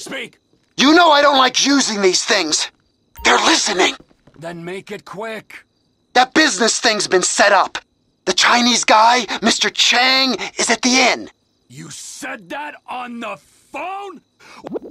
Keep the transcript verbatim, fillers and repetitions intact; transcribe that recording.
Speak! You know I don't like using these things. They're listening. Then make it quick. That business thing's been set up. The Chinese guy, Mister Chang, is at the inn. You said that on the phone?